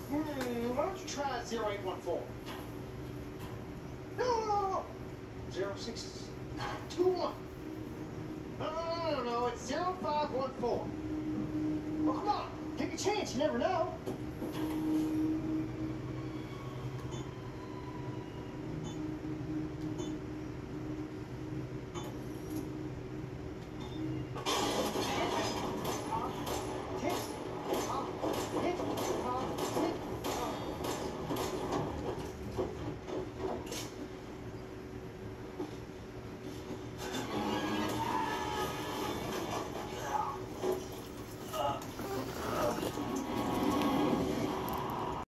Why don't you try 0814? No. 0621. No, it's 0514. Well, come on, take a chance, you never know.